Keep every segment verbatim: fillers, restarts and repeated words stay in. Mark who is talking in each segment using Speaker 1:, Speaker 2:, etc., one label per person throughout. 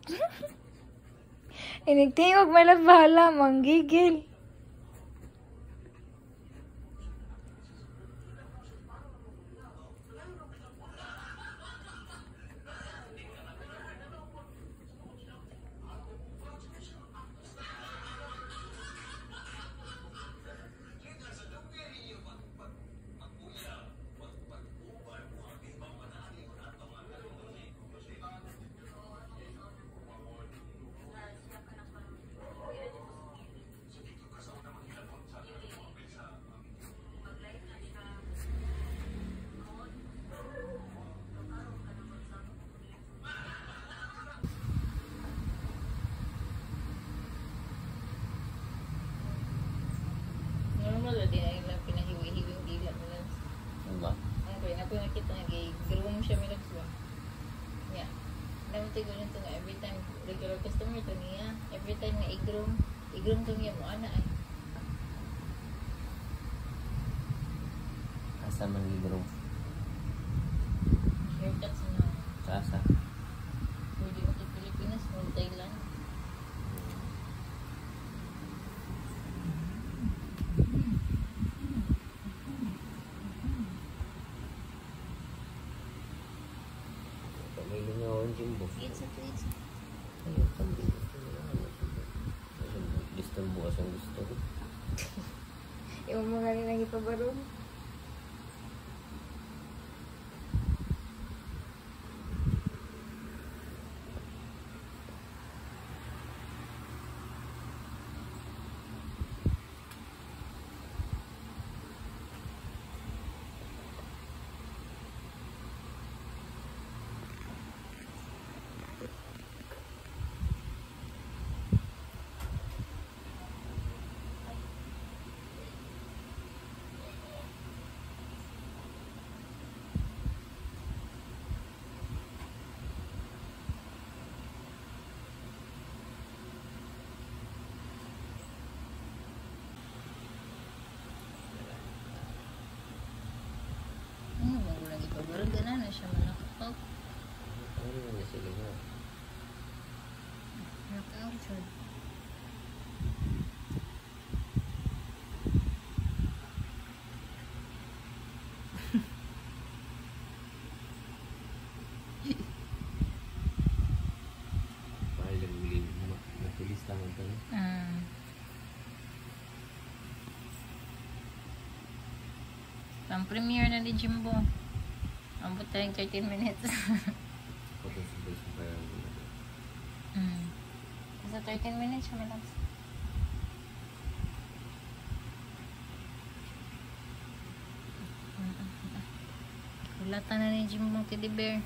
Speaker 1: Inigtingog may bahala, manggigil.
Speaker 2: Normal lah dia lang pinahiwi-hiwi yung dila nila.
Speaker 3: Diba?
Speaker 2: Ano ko yun? Ako yung nakita nga gay-groom siya may nagsuwa. Yeah. Alam mo tayo ganun ito nga. Every time regular customer ito niya. Every time nga i-groom. I-groom ito niya mo. Ana ay.
Speaker 3: Asa man gigro?
Speaker 2: Haircuts na.
Speaker 3: Sasa?
Speaker 2: Pwede mo ito Pilipinas. Mo Thailand.
Speaker 3: May lingawan Jimbo.
Speaker 2: It's a place.
Speaker 3: Ayun, sabi. Gusto mo asang gusto ko.
Speaker 1: Yung mga rin ang ipabarong.
Speaker 2: Ano ba ko lagi pabarong? Gana na siya manakapaw.
Speaker 3: Ano na sila nga?
Speaker 2: Nakaw siya.
Speaker 3: Mahal yung uling. Matulis lang ito.
Speaker 2: Ah. Pang-premiere na ni Jimbo. Ambot na yung thirteen minutes.
Speaker 3: Pagkasabay sa parang
Speaker 2: mm. Sa thirteen minutes siya malabas. Kulatan na ni Jimbo ang teddy bear.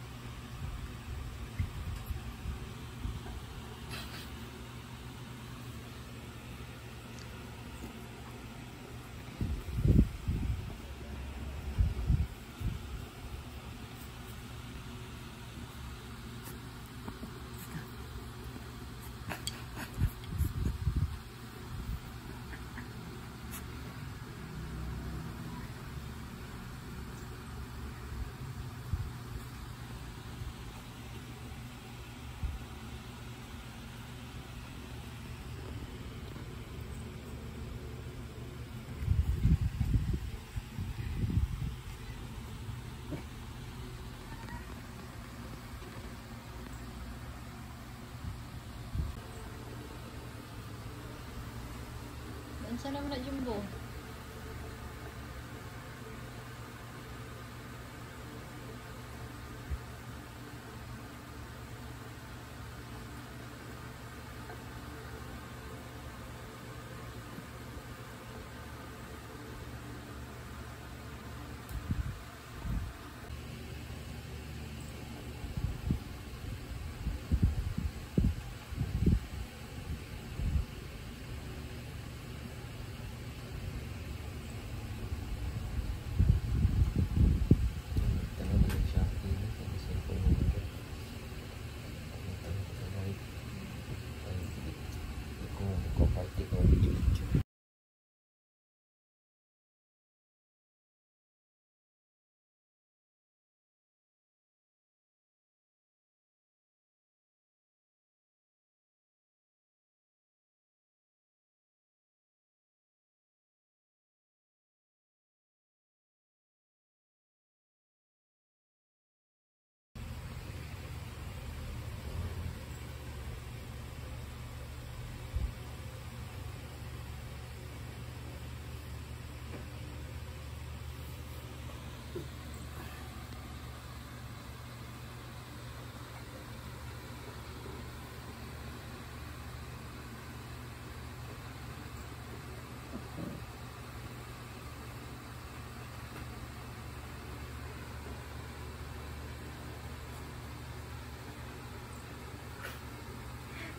Speaker 2: Saan naman na Jumbo?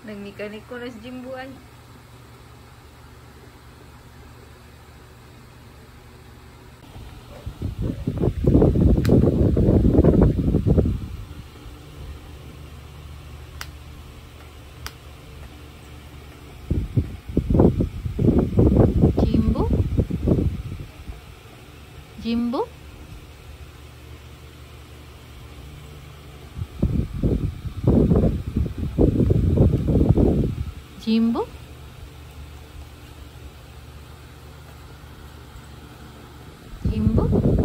Speaker 1: Nagmekanik ko na si Jimbo ay.
Speaker 2: Jimbo? Jimbo? Jimbo? Jimbo?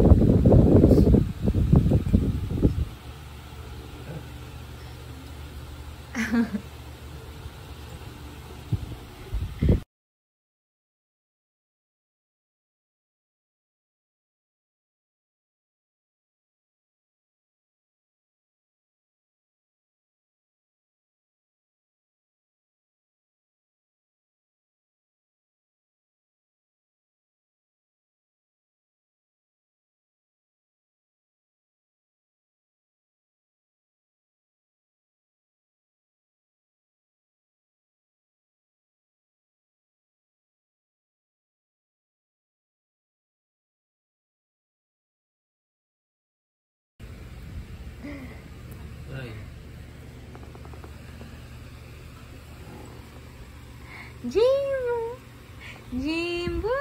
Speaker 3: Ay.
Speaker 1: Jimbo! Jimbo!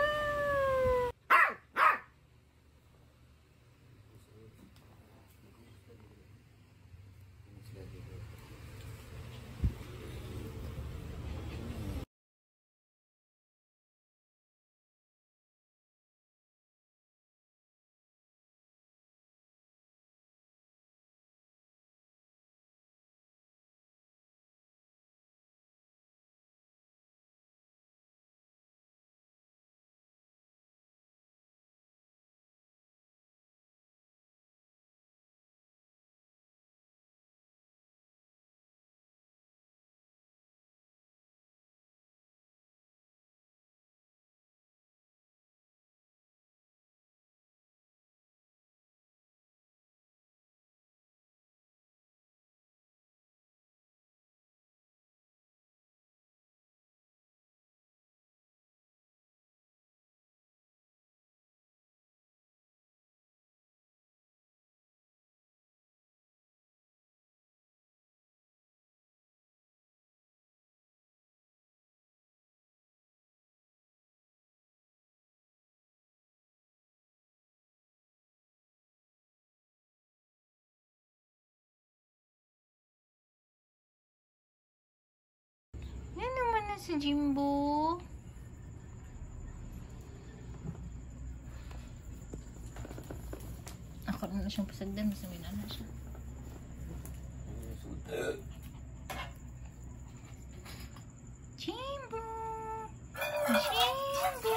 Speaker 2: Yan naman na si Jimbo. Ako na siyang pasagdan. Masamin na siya. Jimbo! Jimbo!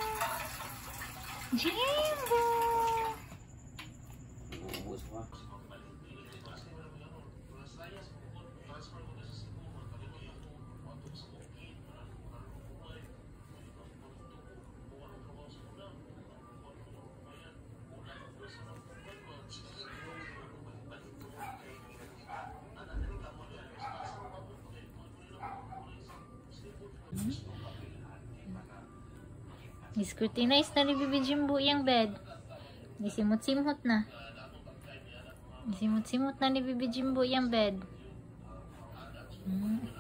Speaker 2: Jimbo!
Speaker 3: Uubos pa.
Speaker 2: Scrutinize na ni Bibi Jimbo yung bed. Isimot-simot na. Isimot-simot na ni Bibi Jimbo yung bed. Hmm.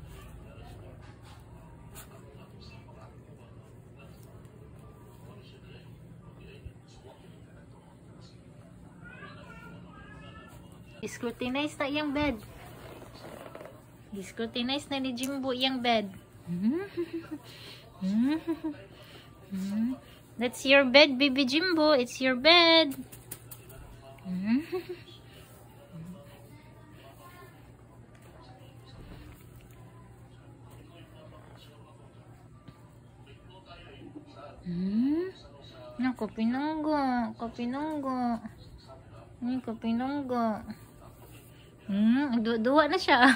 Speaker 2: Scrutinize na yung bed. Scrutinize na ni Jimbo yung bed. That's your bed, Baby Jimbo. It's your bed. Hmm. Kopi nunggu, kopi nunggu. Ini kopi nunggu. Hmm, dua-dua na siya.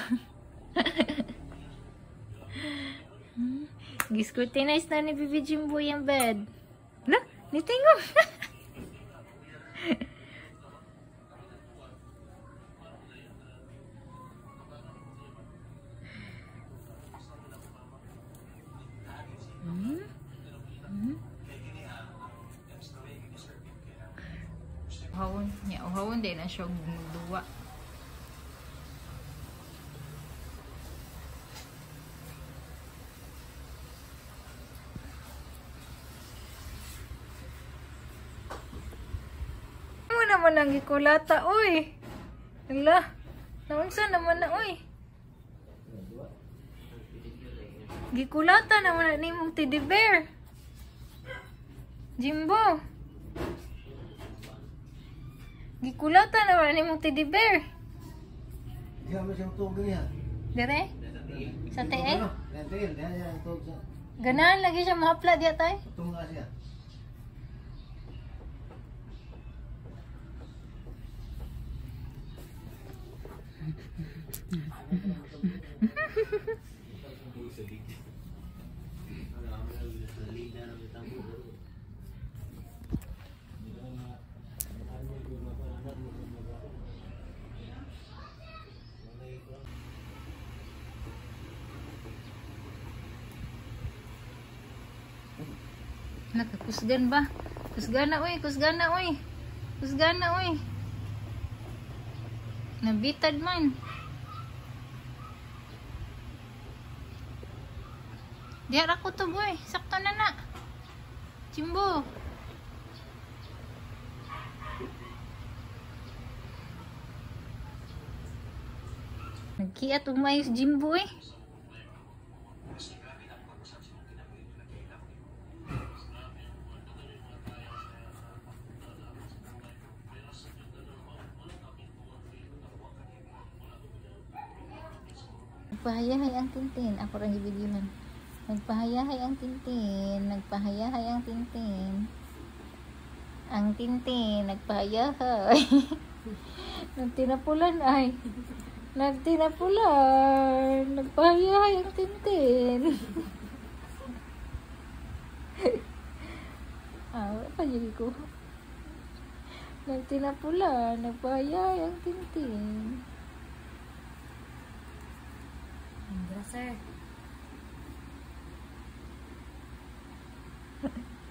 Speaker 2: Hmm. Giscrutinize na ni Bibi Jimbo yung bed. Na, nitingog. Uhawon niya, uhawon din na siya magduwa.
Speaker 1: Ano naman ang gikulata, oy? Hala, naunsa naman na, oy? Gikulata naman na ni mong teddy bear. Jimbo. Gikulata naman na ni mong teddy bear.
Speaker 4: Diyan mo siyang tubig niya.
Speaker 1: Dire? Sa tee?
Speaker 4: Yan, tiil. Yan, yan, tubig siya.
Speaker 1: Ganahan lagi siya mahapla diya tay.
Speaker 4: Tunga siya.
Speaker 1: Nakakusgan ba? Kusgana uy, kusgana uy. Kusgana uy. Nabitad man. Diyan ako to boy. Sakto na na. Jimbo. Nagkiat umayos Jimbo eh. Nagpahayahay ang Tintin. Ako rin ibigyan. Nagpahayahay ang Tintin. Nagpahayahay ang Tintin. Ang Tintin. Nagpahayahay. Nagtinapulan ay. Nagtinapulan. Nagpahayahay ang Tintin. Ah, wala pa yun ko. Nagtinapulan. Nagpahayahay ang Tintin. Sir.